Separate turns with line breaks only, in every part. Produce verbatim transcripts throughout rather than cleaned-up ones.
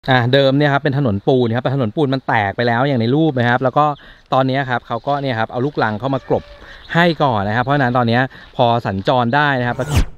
อ่าเดิมเนี่ยครับเป็นถนนปูนครับแต่ถนนปูนมันแตกไปแล้วอย่างในรูปนะครับแล้วก็ตอนนี้ครับเขาก็เนี่ยครับเอาลูกรังเข้ามากลบให้ก่อนนะครับเพราะฉะนั้นตอนนี้พอสัญจรได้นะครับ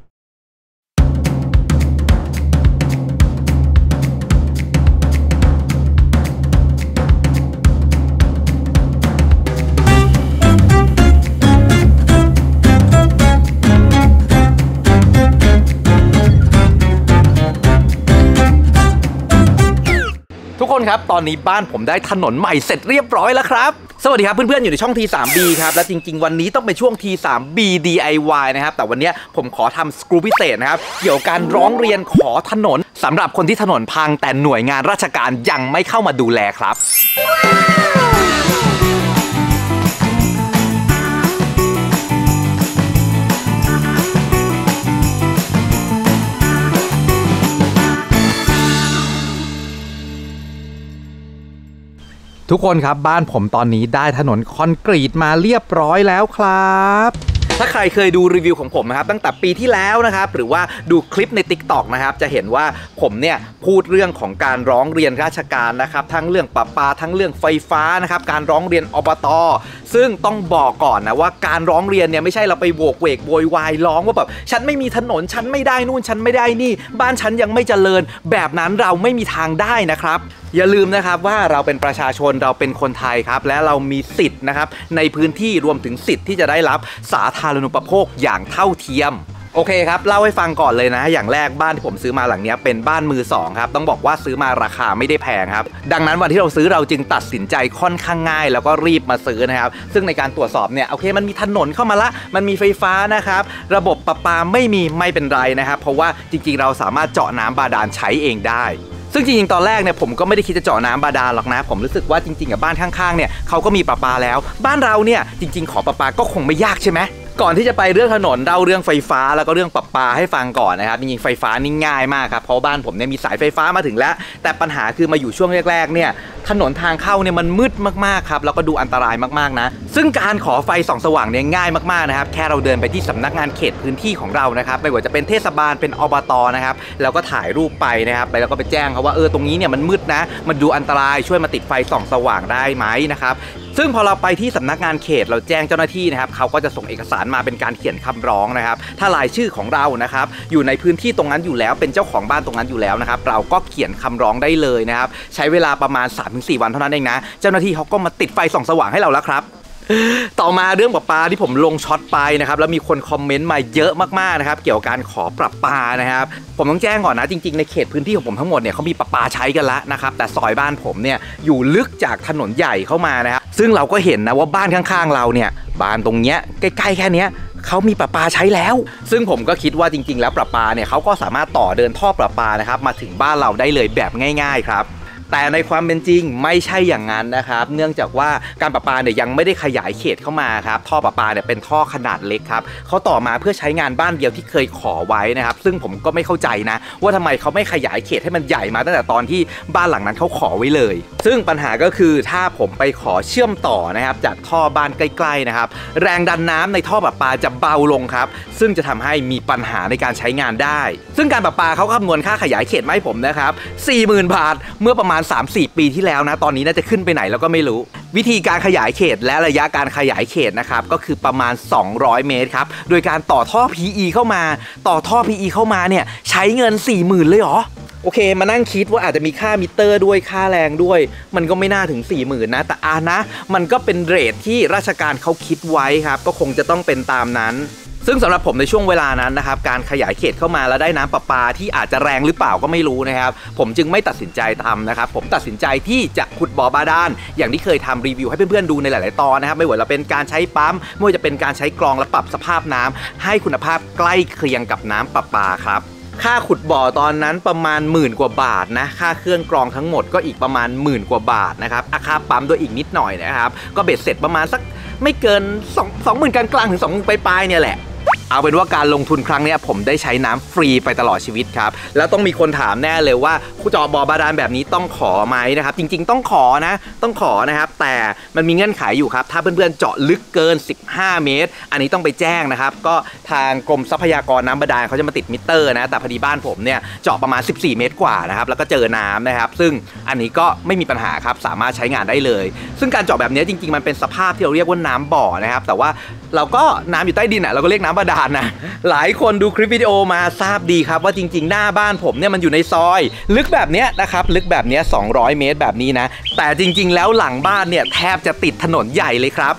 ทุกคนครับตอนนี้บ้านผมได้ถนนใหม่เสร็จเรียบร้อยแล้วครับสวัสดีครับเพื่อนๆอยู่ในช่อง ที ทรี บี ครับและจริงๆวันนี้ต้องเป็นช่วง ที ทรี บี ดี ไอ วาย นะครับแต่วันนี้ผมขอทำสกู๊ปพิเศษนะครับเกี่ยวกับการร้องเรียนขอถนนสำหรับคนที่ถนนพังแต่หน่วยงานราชการยังไม่เข้ามาดูแลครับ ทุกคนครับบ้านผมตอนนี้ได้ถนนคอนกรีตมาเรียบร้อยแล้วครับถ้าใครเคยดูรีวิวของผมนะครับตั้งแต่ปีที่แล้วนะครับหรือว่าดูคลิปใน ติ๊กต็อก นะครับจะเห็นว่าผมเนี่ยพูดเรื่องของการร้องเรียนราชการนะครับทั้งเรื่องประปาทั้งเรื่องไฟฟ้านะครับการร้องเรียนอบต.ซึ่งต้องบอกก่อนนะว่าการร้องเรียนเนี่ยไม่ใช่เราไปโวกเวกโวยวายร้องว่าแบบฉันไม่มีถนนฉันไม่ได้นู่นฉันไม่ได้นี่บ้านฉันยังไม่เจริญแบบนั้นเราไม่มีทางได้นะครับอย่าลืมนะครับว่าเราเป็นประชาชนเราเป็นคนไทยครับและเรามีสิทธิ์นะครับในพื้นที่รวมถึงสิทธิ์ที่จะได้รับสาธารณูปโภคอย่างเท่าเทียมโอเคครับเล่าให้ฟังก่อนเลยนะอย่างแรกบ้านที่ผมซื้อมาหลังนี้เป็นบ้านมือสองครับต้องบอกว่าซื้อมาราคาไม่ได้แพงครับดังนั้นวันที่เราซื้อเราจึงตัดสินใจค่อนข้างง่ายแล้วก็รีบมาซื้อนะครับซึ่งในการตรวจสอบเนี่ยโอเคมันมีถนนเข้ามาละมันมีไฟฟ้านะครับระบบประปาไม่มีไม่เป็นไรนะครับเพราะว่าจริงๆเราสามารถเจาะน้ำบาดาลใช้เองได้ซึ่งจริงๆตอนแรกเนี่ยผมก็ไม่ได้คิดจะเจาะน้ำบาดาลหรอกนะผมรู้สึกว่าจริงๆกับบ้านข้างๆเนี่ยเขาก็มีประปาแล้วบ้านเราเนี่ยจริงๆขอประปาก็คงไม่ยากใช่ไหมก่อนที่จะไปเรื่องถนนเล่าเรื่องไฟฟ้าแล้วก็เรื่องประปาให้ฟังก่อนนะครับจริงๆไฟฟ้านี่ง่ายมากครับเพราะบ้านผมเนี่ยมีสายไฟฟ้ามาถึงแล้วแต่ปัญหาคือมาอยู่ช่วงแรกๆเนี่ยถนนทางเข้าเนี่ยมันมืดมากๆครับแล้วก็ดูอันตรายมากๆนะซึ่งการขอไฟส่องสว่างเนี่ยง่ายมากๆนะครับแค่เราเดินไปที่สำนักงานเขตพื้นที่ของเรานะครับไม่ว่าจะเป็นเทศบาลเป็นอบต.นะครับแล้วก็ถ่ายรูปไปนะครับแล้วก็ไปแจ้งเขาว่าเออตรงนี้เนี่ยมันมืดนะมันดูอันตรายช่วยมาติดไฟส่องสว่างได้ไหมนะครับซึ่งพอเราไปที่สำนักงานเขตเราแจ้งเจ้าหน้าที่นะครับเขาก็จะส่งเอกสารมาเป็นการเขียนคำร้องนะครับถ้ารายชื่อของเรานะครับอยู่ในพื้นที่ตรงนั้นอยู่แล้วเป็นเจ้าของบ้านตรงนั้นอยู่แล้วนะครับเราก็เขียนคำร้องได้เลยนะครับใช้เวลาประมาณ สามถึงสี่ วันเท่านั้นเองนะเจ้าหน้าที่เขาก็มาติดไฟส่องสว่างให้เราแล้วครับต่อมาเรื่องประปาที่ผมลงช็อตไปนะครับแล้วมีคนคอมเมนต์มาเยอะมากๆนะครับเกี่ยวกับการขอประปานะครับผมต้องแจ้งก่อนนะจริงๆในเขตพื้นที่ของผมทั้งหมดเนี่ยเขามีประปาใช้กันแล้วนะครับแต่ซอยบ้านผมเนี่ยอยู่ลึกจากถนนใหญ่เข้ามานะครับซึ่งเราก็เห็นนะว่าบ้านข้างๆเราเนี่ยบ้านตรงเนี้ยใกล้ๆแค่เนี้ยเขามีประปาใช้แล้วซึ่งผมก็คิดว่าจริงๆแล้วประปาเนี่ยเขาก็สามารถต่อเดินท่อประปานะครับมาถึงบ้านเราได้เลยแบบง่ายๆครับแต่ในความเป็นจริงไม่ใช่อย่างนั้นนะครับเนื่องจากว่าการประปาเนี่ยยังไม่ได้ขยายเขตเข้ามาครับท่อประปาเนี่ยเป็นท่อขนาดเล็กครับเขาต่อมาเพื่อใช้งานบ้านเดียวที่เคยขอไว้นะครับซึ่งผมก็ไม่เข้าใจนะว่าทำไมเขาไม่ขยายเขตให้มันใหญ่มาตั้งแต่ตอนที่บ้านหลังนั้นเขาขอไว้เลยซึ่งปัญหาก็คือถ้าผมไปขอเชื่อมต่อนะครับจากท่อบ้านใกล้ๆนะครับแรงดันน้ำในท่อประปาจะเบาลงครับซึ่งจะทำให้มีปัญหาในการใช้งานได้ซึ่งการประปาเขาคำนวณค่าขยายเขตมาให้ผมนะครับ สี่หมื่น บาทเมื่อประมาณ สามสี่ ปีที่แล้วนะตอนนี้น่าจะขึ้นไปไหนแล้วก็ไม่รู้วิธีการขยายเขตและระยะการขยายเขตนะครับก็คือประมาณสองร้อยเมตรครับโดยการต่อท่อ พี อี เข้ามาต่อท่อ พี อี เข้ามาเนี่ยใช้เงิน สี่หมื่น เลยเหรอโอเคมานั่งคิดว่าอาจจะมีค่ามิเตอร์ด้วยค่าแรงด้วยมันก็ไม่น่าถึง สี่หมื่น นะแต่อ่านะมันก็เป็นเรทที่ราชการเขาคิดไว้ครับก็คงจะต้องเป็นตามนั้นซึ่งสำหรับผมในช่วงเวลานั้นนะครับการขยายเขตเข้ามาแล้วได้น้ำประปาที่อาจจะแรงหรือเปล่าก็ไม่รู้นะครับผมจึงไม่ตัดสินใจทำนะครับผมตัดสินใจที่จะขุดบ่อบาดาลอย่างที่เคยทำรีวิวให้เพื่อนๆดูในหลายๆตอนนะครับไม่ว่าจะเป็นการใช้ปั๊มไม่ว่าจะเป็นการใช้กรองและปรับสภาพน้ำให้คุณภาพใกล้เคียงกับน้ำประปาครับค่าขุดบ่อตอนนั้นประมาณหมื่นกว่าบาทนะค่าเครื่องกรองทั้งหมดก็อีกประมาณหมื่นกว่าบาทนะครับค่าปั๊มด้วยอีกนิดหน่อยนะครับก็เบ็ดเสร็จประมาณสักไม่เกินสอง สองหมื่นกลางๆถึงสองหมื่นปลายๆเนี่ยแหละเอาเป็นว่าการลงทุนครั้งนี้ผมได้ใช้น้ำฟรีไปตลอดชีวิตครับแล้วต้องมีคนถามแน่เลยว่าเจาะบ่อบาดาลแบบนี้ต้องขอไหมนะครับจริงๆต้องขอนะต้องขอนะครับแต่มันมีเงื่อนไขอยู่ครับถ้าเพื่อนๆเจาะลึกเกินสิบห้าเมตรอันนี้ต้องไปแจ้งนะครับก็ทางกรมทรัพยากรน้ำบาดาลเขาจะมาติดมิเตอร์นะแต่พอดีบ้านผมเนี่ยเจาะประมาณสิบสี่เมตรกว่านะครับแล้วก็เจอน้ำนะครับซึ่งอันนี้ก็ไม่มีปัญหาครับสามารถใช้งานได้เลยซึ่งการเจาะแบบนี้จริงๆมันเป็นสภาพที่เราเรียกว่าน้ำบ่อนะครับแต่ว่าเราก็น้ำอยู่ใต้ดินอ่ะเราก็เรียกน้ำบาดาลนะหลายคนดูคลิปวิดีโอมาทราบดีครับว่าจริงๆหน้าบ้านผมเนี่ยมันอยู่ในซอยลึกแบบนี้นะครับลึกแบบนี้สองร้อยเมตรแบบนี้นะแต่จริงๆแล้วหลังบ้านเนี่ยแทบจะติดถนนใหญ่เลยครับ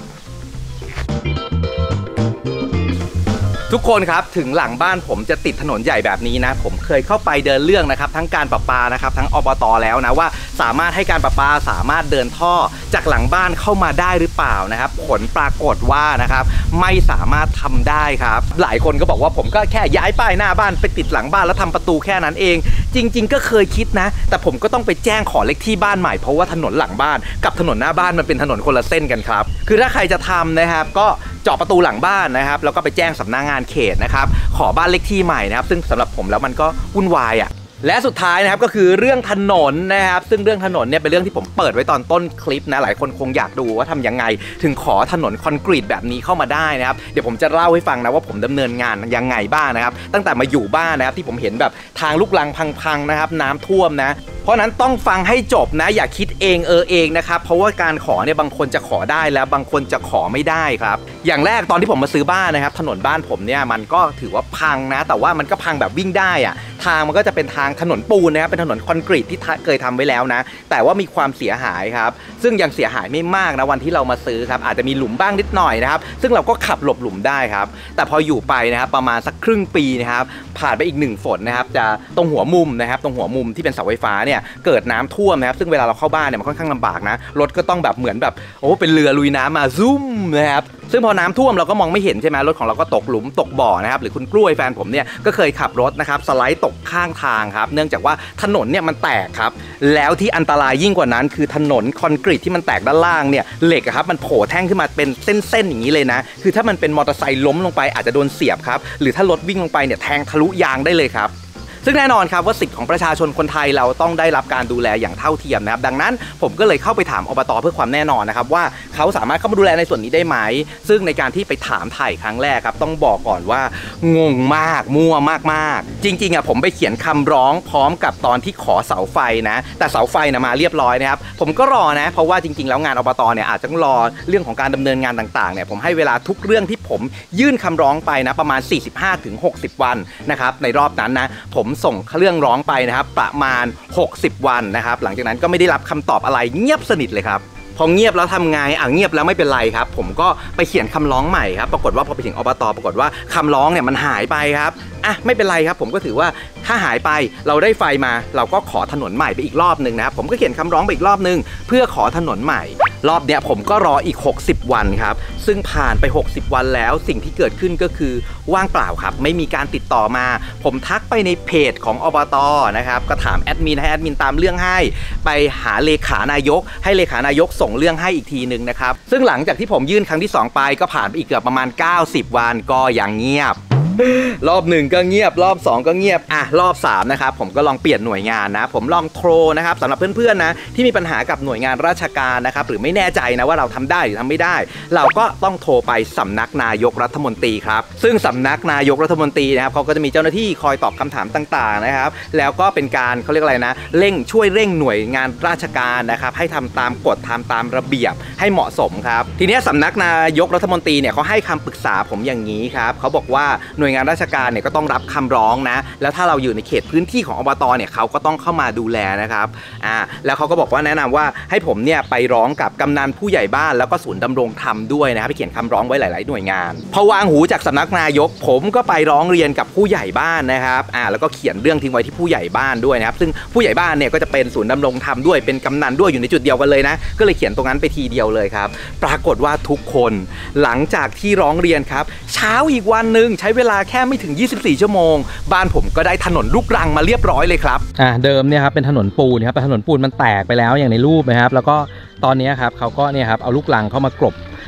ทุกคนครับถึงหลังบ้านผมจะติดถนนใหญ่แบบนี้นะผมเคยเข้าไปเดินเรื่องนะครับทั้งการประปานะครับทั้งอบต.แล้วนะว่าสามารถให้การประปาสามารถเดินท่อจากหลังบ้านเข้ามาได้หรือเปล่านะครับผลปรากฏว่านะครับไม่สามารถทำได้ครับหลายคนก็บอกว่าผมก็แค่ย้ายป้ายหน้าบ้านไปติดหลังบ้านแล้วทำประตูแค่นั้นเองจริงๆก็เคยคิดนะแต่ผมก็ต้องไปแจ้งขอเลขที่บ้านใหม่เพราะว่าถนนหลังบ้านกับถนนหน้าบ้านมันเป็นถนนคนละเส้นกันครับคือถ้าใครจะทำนะครับก็เจาะประตูหลังบ้านนะครับแล้วก็ไปแจ้งสำนักงานเขตนะครับขอบ้านเลขที่ใหม่นะครับซึ่งสำหรับผมแล้วมันก็วุ่นวายอ่ะและสุดท้ายนะครับก็คือเรื่องถนนนะครับซึ่งเรื่องถนนเนี่ยเป็นเรื่องที่ผมเปิดไว้ตอนต้นคลิปนะหลายคนคงอยากดูว่าทำยังไงถึงขอถนนคอนกรีตแบบนี้เข้ามาได้นะครับเดี๋ยวผมจะเล่าให้ฟังนะว่าผมดำเนินงานยังไงบ้างนะครับตั้งแต่มาอยู่บ้านนะครับที่ผมเห็นแบบทางลูกรังพังๆนะครับน้ำท่วมนะเพราะนั้นต้องฟังให้จบนะอย่าคิดเองเออเองนะครับเพราะว่าการขอเนี่ยบางคนจะขอได้แล้วบางคนจะขอไม่ได้ครับอย่างแรกตอนที่ผมมาซื้อบ้านนะครับถนนบ้านผมเนี่ยมันก็ถือว่าพังนะแต่ว่ามันก็พังแบบวิ่งได้อะทางมันก็จะเป็นทางถนนปูนนะครับเป็นถนนคอนกรีตที่เคยทำไว้แล้วนะแต่ว่ามีความเสียหายครับซึ่งยังเสียหายไม่มากนะวันที่เรามาซื้อครับอาจจะมีหลุมบ้างนิดหน่อยนะครับซึ่งเราก็ขับหลบหลุมได้ครับแต่พออยู่ไปนะครับประมาณสักครึ่งปีนะครับผ่านไปอีกหนึ่งฝนนะครับจะตรงหัวมุมนะครับตรงหัวมุมที่เป็นเสาไฟฟ้าเนี่ยเกิดน้ำท่วมนะครับซึ่งเวลาเราเข้าบ้านเนี่ยมันค่อนข้างลำบากนะรถก็ต้องแบบเหมือนแบบโอ้เป็นเรือลุยน้ำมาซุ่มนะครับซึ่งพอน้ำท่วมเราก็มองไม่เห็นใช่ไหมรถของเราก็ตกหลุมตกบ่อนะครับหรือคุณกล้วยแฟนผมเนี่ยก็เคยขับรถนะครับสไลด์ตกข้างทางครับเนื่องจากว่าถนนเนี่ยมันแตกครับแล้วที่อันตรายยิ่งกว่านั้นคือถนนคอนกรีตที่มันแตกด้านล่างเนี่ยเหล็กครับมันโผล่แท่งขึ้นมาเป็นเส้นๆอย่างนี้เลยนะคือถ้ามันเป็นมอเตอร์ไซค์ล้มลงไปอาจจะโดนเสียบครับหรือถ้ารถวิ่งลงไปเนี่ยแทงทะลุยางได้เลยครับซึ่งแน่นอนครับว่าสิทธิของประชาชนคนไทยเราต้องได้รับการดูแลอย่างเท่าเทียมนะครับดังนั้นผมก็เลยเข้าไปถามอบต.เพื่อความแน่นอนนะครับว่าเขาสามารถเข้ามาดูแลในส่วนนี้ได้ไหมซึ่งในการที่ไปถามไถ่ครั้งแรกครับต้องบอกก่อนว่างงมากมั่วมากๆจริงๆอ่ะผมไปเขียนคำร้องพร้อมกับตอนที่ขอเสาไฟนะแต่เสาไฟนะมาเรียบร้อยนะครับผมก็รอนะเพราะว่าจริงๆแล้วงานอบต.เนี่ยอาจจะต้องรอเรื่องของการดำเนินงานต่างๆเนี่ยผมให้เวลาทุกเรื่องที่ผมยื่นคำร้องไปนะประมาณ สี่สิบห้าถึงหกสิบ วันนะครับในรอบนั้นนะผมส่งเรื่องร้องไปนะครับประมาณหกสิบวันนะครับหลังจากนั้นก็ไม่ได้รับคำตอบอะไรเงียบสนิทเลยครับพอเงียบแล้วทำไงอ่ะเงียบแล้วไม่เป็นไรครับผมก็ไปเขียนคำร้องใหม่ครับปรากฏว่าพอไปถึงอบต.ปรากฏว่าคำร้องเนี่ยมันหายไปครับอ่ะไม่เป็นไรครับผมก็ถือว่าถ้าหายไปเราได้ไฟมาเราก็ขอถนนใหม่ไปอีกรอบหนึ่งนะครับผมก็เขียนคำร้องไปอีกรอบนึงเพื่อขอถนนใหม่รอบเนี้ยผมก็รออีกหกสิบวันครับซึ่งผ่านไปหกสิบวันแล้วสิ่งที่เกิดขึ้นก็คือว่างเปล่าครับไม่มีการติดต่อมาผมทักไปในเพจของอบต.นะครับก็ถามแอดมินให้แอดมินตามเรื่องให้ไปหาเลขานายกให้เลขานายกส่งเรื่องให้อีกทีนึงนะครับซึ่งหลังจากที่ผมยื่นครั้งที่สองไปก็ผ่านไปอีกเกือบประมาณเก้าสิบวันก็ยังเงียบรอบหนึ่งก็เงียบรอบสองก็เงียบอ่ะรอบสามนะครับผมก็ลองเปลี่ยนหน่วยงานนะผมลองโทรนะครับสำหรับเพื่อนๆนะที่มีปัญหากับหน่วยงานราชการนะครับหรือไม่แน่ใจนะว่าเราทำได้หรือทำไม่ได้เราก็ต้องโทรไปสำนักนายกรัฐมนตรีครับซึ่งสำนักนายกรัฐมนตรีนะครับเขาก็จะมีเจ้าหน้าที่คอยตอบคำถามต่างๆนะครับแล้วก็เป็นการเขาเรียกอะไรนะเร่งช่วยเร่งหน่วยงานราชการนะครับให้ทำตามกฎทำตามระเบียบให้เหมาะสมครับทีนี้สำนักนายกรัฐมนตรีเนี่ยเขาให้คำปรึกษาผมอย่างนี้ครับเขาบอกว่าหน่วยงานราชการเนี่ยก็ต้องรับคำร้องนะแล้วถ้าเราอยู่ในเขตพื้นที่ของอบต.เนี่ยเขาก็ต้องเข้ามาดูแลนะครับอ่าแล้วเขาก็บอกว่าแนะนำว่าให้ผมเนี่ยไปร้องกับกำนันผู้ใหญ่บ้านแล้วก็ศูนย์ดำรงธรรมด้วยนะครับไปเขียนคำร้องไว้หลายๆหน่วยงานพอวางหูจากสำนักนายกผมก็ไปร้องเรียนกับผู้ใหญ่บ้านนะครับอ่าแล้วก็เขียนเรื่องทิ้งไว้ที่ผู้ใหญ่บ้านด้วยนะครับซึ่งผู้ใหญ่บ้านเนี่ยก็จะเป็นศูนย์ดำรงธรรมด้วยเป็นกำนันด้วยอยู่ในจุดเดียวกันเลยนะก็เลยเขียนตรงนั้นไปทีเดียวเลยครับปรากฏว่าทุกคนหลังจากที่ร้องเรียนครับเช้าอีกวันนึงใช้เวลาแค่ไม่ถึงยี่สิบสี่ชั่วโมงบ้านผมก็ได้ถนนลูกรังมาเรียบร้อยเลยครับ
อ่าเดิมเนี่ยครับเป็นถนนปูนครับแต่ถนนปูนมันแตกไปแล้วอย่างในรูปนะครับแล้วก็ตอนนี้ครับเขาก็เนี่ยครับเอาลูกรังเข้ามากรบ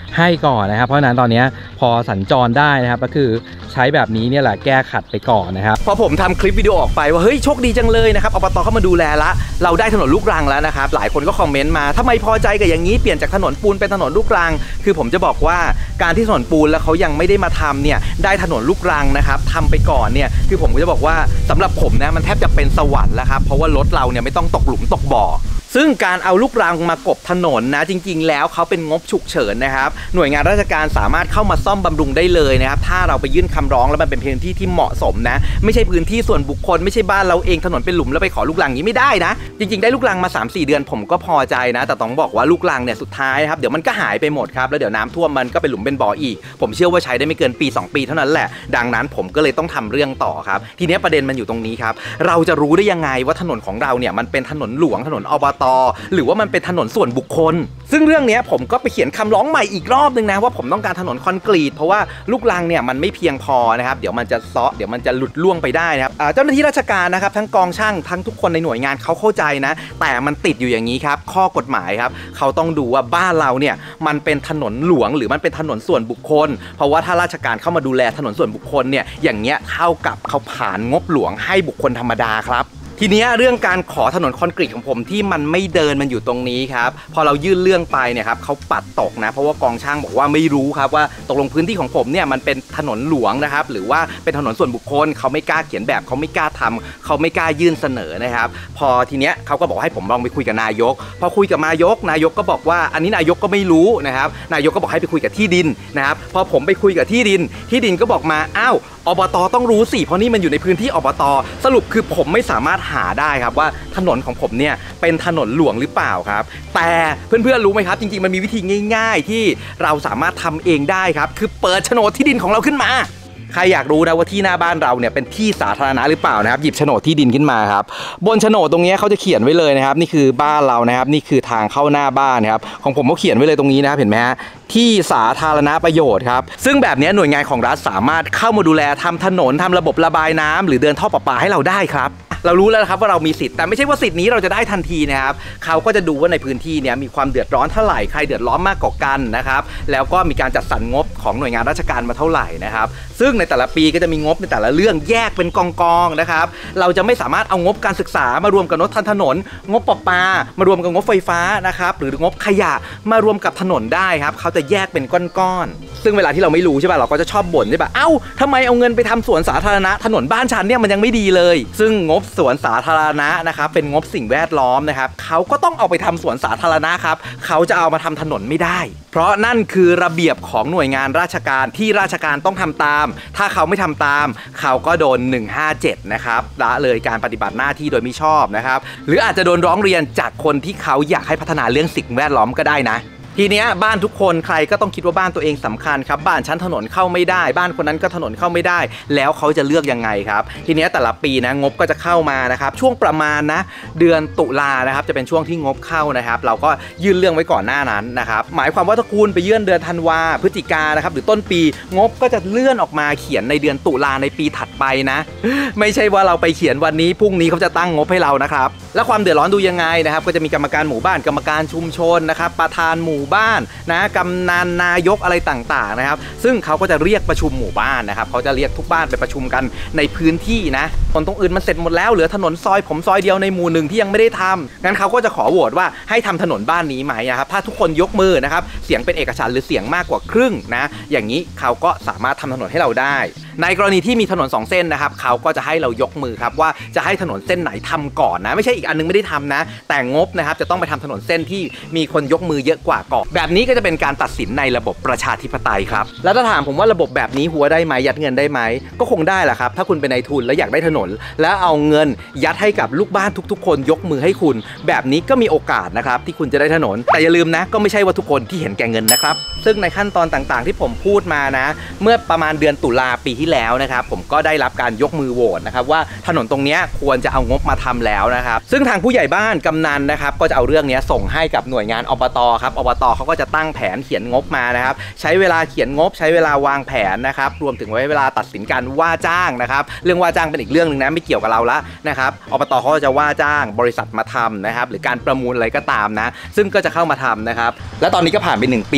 ให้ก่อนนะครับเพราะฉะนั้นตอนนี้พอสัญจรได้นะครับก็คือใช้แบบนี้เนี่ยแหละแก้ขัดไปก่อนนะครับ
พอผมทำคลิปวิดีโอออกไปว่าเฮ้ยโชคดีจังเลยนะครับอบต.เข้ามาดูแลละเราได้ถนนลูกรังแล้วนะครับหลายคนก็คอมเมนต์มาทำไมพอใจกับอย่างนี้เปลี่ยนจากถนนปูนเป็นถนนลูกรังคือผมจะบอกว่าการที่ถนนปูนแล้วเขายังไม่ได้มาทำเนี่ยได้ถนนลูกรังนะครับทำไปก่อนเนี่ยคือผมก็จะบอกว่าสำหรับผมนะมันแทบจะเป็นสวรรค์แล้วครับเพราะว่ารถเราเนี่ยไม่ต้องตกหลุมตกบ่อซึ่งการเอาลูกรังมากบถนนนะจริงๆแล้วเขาเป็นงบฉุกเฉินนะครับหน่วยงานราชการสามารถเข้ามาซ่อมบำรุงได้เลยนะครับถ้าเราไปยื่นคำร้องแล้วมันเป็นพื้นที่ที่เหมาะสมนะไม่ใช่พื้นที่ส่วนบุคคลไม่ใช่บ้านเราเองถนนเป็นหลุมแล้วไปขอลูกรังนี้ไม่ได้นะจริงๆได้ลูกรังมา สามสี่ เดือนผมก็พอใจนะแต่ต้องบอกว่าลูกรังเนี่ยสุดท้ายครับเดี๋ยวมันก็หายไปหมดครับแล้วเดี๋ยวน้ำท่วมมันก็เป็นหลุมเป็นบ่ออีกผมเชื่อว่าใช้ได้ไม่เกินปีสองปีเท่านั้นแหละดังนั้นผมก็เลยต้องทำเรื่องต่อครับทีนี้ประเด็นมันอยู่ตรงนี้ครับเราจะรู้ได้ยังไงว่าถนนของเราเนี่ยมันเป็นถนนหลวงถนนอบต.หรือว่ามันเป็นถนนส่วนบุคคลซึ่งเรื่องนี้ผมก็ไปเขียนคำร้องใหม่อีกรอบนึงนะว่าผมต้องการถนนคอนกรีตเพราะว่าลูกรังเนี่ยมันไม่เพียงพอนะครับเดี๋ยวมันจะเซาะเดี๋ยวมันจะหลุดล่วงไปได้นะครับเจ้าหน้าที่ราชการนะครับทั้งกองช่างทั้งทุกคนในหน่วยงานเขาเข้าใจนะแต่มันติดอยู่อย่างนี้ครับข้อกฎหมายครับเขาต้องดูว่าบ้านเราเนี่ยมันเป็นถนนหลวงหรือมันเป็นถนนส่วนบุคคลเพราะว่าถ้าราชการเข้ามาดูแลถนนส่วนบุคคลเนี่ยอย่างเงี้ยเท่ากับเขาผ่านงบหลวงให้บุคคลธรรมดาครับทีนี้เรื่องการขอถนนคอนกรีตของผมที่มันไม่เดินมันอยู่ตรงนี้ครับพอเรายื่นเรื่องไปเนี่ยครับเขาปัดตกนะเพราะว่ากองช่างบอกว่าไม่รู้ครับว่าตกลงพื้นที่ของผมเนี่ยมันเป็นถนนหลวงนะครับหรือว่าเป็นถนนส่วนบุคคลเขาไม่กล้าเขียนแบบเขาไม่กล้าทำเขาไม่กล้ายื่นเสนอนะครับพอทีเนี้ยเขาก็บอกให้ผมลองไปคุยกับนายกพอคุยกับนายกนายกก็บอกว่าอันนี้นายกก็ไม่รู้นะครับนายกก็บอกให้ไปคุยกับที่ดินนะครับพอผมไปคุยกับที่ดินที่ดินก็บอกมาอ้าวอบต.ต้องรู้สิเพราะนี่มันอยู่ในพื้นที่อบต.สรุปคือผมไม่สามารถหาได้ครับว่าถนนของผมเนี่ยเป็นถนนหลวงหรือเปล่าครับแต่เพื่อนๆรู้ไหมครับจริงๆมันมีวิธีง่ายๆที่เราสามารถทำเองได้ครับคือเปิดโฉนดที่ดินของเราขึ้นมาใครอยากรู้นะว่าที่หน้าบ้านเราเนี่ยเป็นที่สาธารณะหรือเปล่านะครับหยิบโฉนดที่ดินขึ้นมาครับบนโฉนดตรงนี้เขาจะเขียนไว้เลยนะครับนี่คือบ้านเรานะครับนี่คือทางเข้าหน้าบ้านครับของผมเขาเขียนไว้เลยตรงนี้นะครับเห็นไหมฮะที่สาธารณประโยชน์ครับซึ่งแบบนี้หน่วยงานของรัฐสามารถเข้ามาดูแลทำถนนทำระบบระบายน้ำหรือเดินท่อประปาให้เราได้ครับเรารู้แล้วนะครับว่าเรามีสิทธิ์แต่ไม่ใช่ว่าสิทธิ์นี้เราจะได้ทันทีนะครับเขาก็จะดูว่าในพื้นที่เนี่ยมีความเดือดร้อนเท่าไหร่ใครเดือดร้อนมากกว่ากันนะครับแล้วก็มีการจัดสรรงบของหน่วยงานราชการมาเท่าไหร่นะครับซึ่งในแต่ละปีก็จะมีงบในแต่ละเรื่องแยกเป็นกองๆนะครับเราจะไม่สามารถเอางบการศึกษามารวมกับงบถนนงบประปามารวมกับงบไฟฟ้านะครับหรืองบขยะมารวมกับถนนได้ครับเขาจะแยกเป็นก้อนๆซึ่งเวลาที่เราไม่รู้ใช่ป่ะเราก็จะชอบบ่นใช่ป่ะเอ้าทำไมเอาเงินไปทำสวนสาธารณะถนนบ้านฉันเนี่ยมันยังไม่ดีเลยซึ่งงบสวนสาธารณะนะครับเป็นงบสิ่งแวดล้อมนะครับเขาก็ต้องเอาไปทำสวนสาธารณะครับเขาจะเอามาทำถนนไม่ได้เพราะนั่นคือระเบียบของหน่วยงานราชการที่ราชการต้องทำตามถ้าเขาไม่ทำตามเขาก็โดนหนึ่งห้าเจ็ดนะครับละเลยการปฏิบัติหน้าที่โดยมิชอบนะครับหรืออาจจะโดนร้องเรียนจากคนที่เขาอยากให้พัฒนาเรื่องสิ่งแวดล้อมก็ได้นะทีเนี้ยบ้านทุกคนใครก็ต้องคิดว่าบ้านตัวเองสำคัญครับบ้านชั้นถนนเข้าไม่ได้บ้านคนนั้นก็ถนนเข้าไม่ได้แล้วเขาจะเลือกยังไงครับทีเนี้ยแต่ละปีนะงบก็จะเข้ามานะครับช่วงประมาณนะเดือนตุลานะครับจะเป็นช่วงที่งบเข้านะครับเราก็ยื่นเรื่องไว้ก่อนหน้านั้นนะครับหมายความว่าถ้าคุณไปยื่นเดือนธันวาพฤศจิกานะครับหรือต้นปีงบก็จะเลื่อนออกมาเขียนในเดือนตุลาในปีถัดไปนะไม่ใช่ว่าเราไปเขียนวันนี้พรุ่งนี้เขาจะตั้งงบให้เรานะครับแล้วความเดือดร้อนดูยังไงนะครับก็จะมีกรรมการหมู่บ้านกรรมการชุมชนนะครับประธานหมู่บ้านนะกำนันนายกอะไรต่างๆนะครับซึ่งเขาก็จะเรียกประชุมหมู่บ้านนะครับเขาจะเรียกทุกบ้านไปประชุมกันในพื้นที่นะคนตรงอื่นมันเสร็จหมดแล้วเหลือถนนซอยผมซอยเดียวในหมู่หนึ่งที่ยังไม่ได้ทำงั้นเขาก็จะขอโหวตว่าให้ทำถนนบ้านนี้ไหมครับถ้าทุกคนยกมือนะครับเสียงเป็นเอกฉันท์หรือเสียงมากกว่าครึ่งนะอย่างนี้เขาก็สามารถทำถนนให้เราได้ในกรณีที่มีถนนสองเส้นนะครับเขาก็จะให้เรายกมือครับว่าจะให้ถนนเส้นไหนทำก่อนนะไม่ใช่อีกอันนึงไม่ได้ทำนะแต่งบนะครับจะต้องไปทำถนนเส้นที่มีคนยกมือเยอะกว่าก่อนแบบนี้ก็จะเป็นการตัดสินในระบบประชาธิปไตยครับแล้วถ้าถามผมว่าระบบแบบนี้หัวได้ไหมยัดเงินได้ไหมก็คงได้แหละครับถ้าคุณเป็นนายทุนแล้วอยากได้ถนนแล้วเอาเงินยัดให้กับลูกบ้านทุกๆคนยกมือให้คุณแบบนี้ก็มีโอกาสนะครับที่คุณจะได้ถนนแต่อย่าลืมนะก็ไม่ใช่ว่าทุกคนที่เห็นแก่เงินนะครับซึ่งในขั้นตอนต่างๆที่ผมพูดมานะเมื่อประมาณเดือนตุลาปีที่แล้วนะครับผมก็ได้รับการยกมือโหวตนะครับว่าถนนตรงนี้ควรจะเอางบมาทำแล้วนะครับซึ่งทางผู้ใหญ่บ้านกำนันนะครับก็จะเอาเรื่องนี้ส่งให้กับหน่วยงานอบตครับอบตเขาก็จะตั้งแผนเขียนงบมานะครับใช้เวลาเขียนงบใช้เวลาวางแผนนะครับรวมถึงไว้เวลาตัดสินการว่าจ้างนะครับเรื่องว่าจ้างเป็นอีกเรื่องนึงนะไม่เกี่ยวกับเราละนะครับอบตเขาจะว่าจ้างบริษัทมาทำนะครับหรือการประมูลอะไรก็ตามนะซึ่งก็จะเข้ามาทำนะครับและตอนนี้ก็ผ่านไปหนึ่งปีหลังจากที่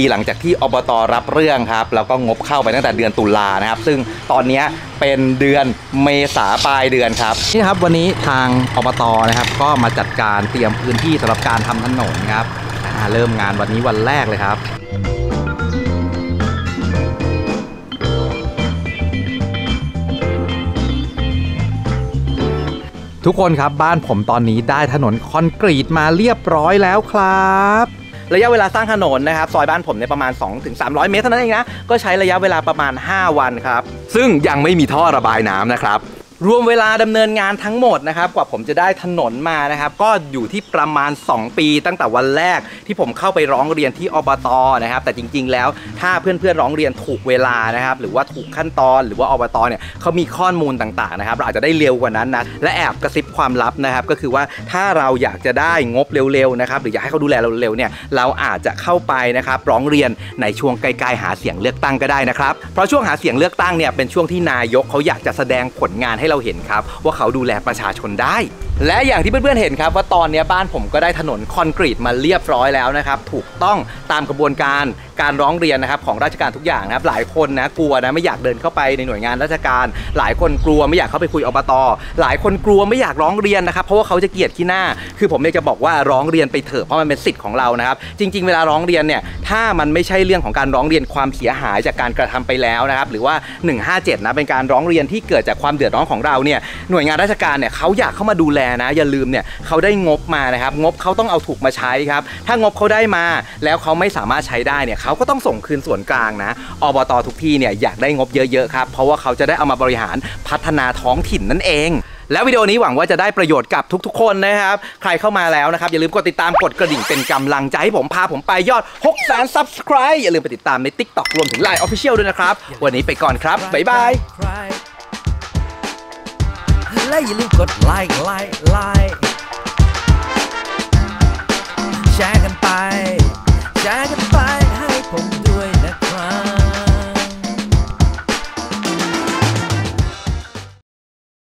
ที่อบต.รับเรื่องครับแล้วก็งบเข้าไปตั้งแต่เดือนตุลานะครับซึ่งตอนนี้เป็นเดือนเมษาปลายเดือนครับนี่ครับวันนี้ทางอบต.นะครับก็มาจัดการเตรียมพื้นที่สำหรับการทำถนนครับเริ่มงานวันนี้วันแรกเลยครับทุกคนครับบ้านผมตอนนี้ได้ถนนคอนกรีตมาเรียบร้อยแล้วครับระยะเวลาสร้างถนนนะครับซอยบ้านผมในประมาณ สองถึงสามร้อย เมตรเท่านั้นเองนะก็ใช้ระยะเวลาประมาณห้าวันครับซึ่งยังไม่มีท่อระบายน้ำนะครับรวมเวลาดำเนินงานทั้งหมดนะครับกว่าผมจะได้ถนนมานะครับก็อยู่ที่ประมาณสองปีตั้งแต่วันแรกที่ผมเข้าไปร้องเรียนที่อบต.นะครับแต่จริงๆแล้วถ้าเพื่อนๆร้องเรียนถูกเวลานะครับหรือว่าถูกขั้นตอนหรือว่าอบต.เนี่ยเขามีข้อมูลต่างๆนะครับเราอาจจะได้เร็วกว่านั้นนะและแอบกระซิบความลับนะครับก็คือว่าถ้าเราอยากจะได้งบเร็วๆนะครับหรืออยากให้เขาดูแลเราเร็วๆเนี่ยเราอาจจะเข้าไปนะครับร้องเรียนในช่วงใกล้ๆหาเสียงเลือกตั้งก็ได้นะครับเพราะช่วงหาเสียงเลือกตั้งเนี่ยเป็นช่วงที่นายกเขาอยากจะแสดงผลงานให้เราเห็นครับว่าเขาดูแลประชาชนได้และอย่างที่เพื่อนๆเห็นครับว่าตอนนี้บ้านผมก็ได้ถนนคอนกรีตมาเรียบร้อยแล้วนะครับถูกต้องตามกระบวนการการร้องเรียนนะครับของราชการทุกอย่างนะครับหลายคนนะกลัวนะไม่อยากเดินเข้าไปในหน่วยงานราชการหลายคนกลัวไม่อยากเข้าไปคุยอบต.หลายคนกลัวไม่อยากร้องเรียนนะครับเพราะว่าเขาจะเกลียดขี้หน้าคือผมเนี่ยจะบอกว่าร้องเรียนไปเถอะเพราะมันเป็นสิทธิ์ของเรานะครับจริงๆเวลาร้องเรียนเนี่ยถ้ามันไม่ใช่เรื่องของการร้องเรียนความเสียหายจากการกระทำไปแล้วนะครับหรือว่าหนึ่งห้าเจ็ดนะเป็นการร้องเรียนที่เกิดจากความเดือดร้อนของเราเนี่ยหน่วยงานราชการเนี่ยเขาอยากเข้ามาดูแลนะอย่าลืมเนี่ยเขาได้งบมานะครับงบเขาต้องเอาถูกมาใช้ครับถ้างบเขาได้มาแล้วเขาไม่สามารถใช้ได้เนี่ยเขาก็ต้องส่งคืนส่วนกลางนะอบต.ทุกที่เนี่ยอยากได้งบเยอะๆครับเพราะว่าเขาจะได้เอามาบริหารพัฒนาท้องถิ่นนั่นเองแล้ววิดีโอนี้หวังว่าจะได้ประโยชน์กับทุกๆคนนะครับใครเข้ามาแล้วนะครับอย่าลืมกดติดตามกดกระดิ่งเป็นกำลังใจให้ผมพาผมไปยอด หกแสน ซับสไครบ์ อย่าลืมไปติดตามใน ติ๊กต็อก รวมถึง ไลน์ Official ด้วยนะครับวันนี้ไปก่อนครับบ๊ายบายและอย่าลืมกดไลค์ไลค์ไลค์แชร์กันไปแชร์กันไปให้ผมด้วยนะครับ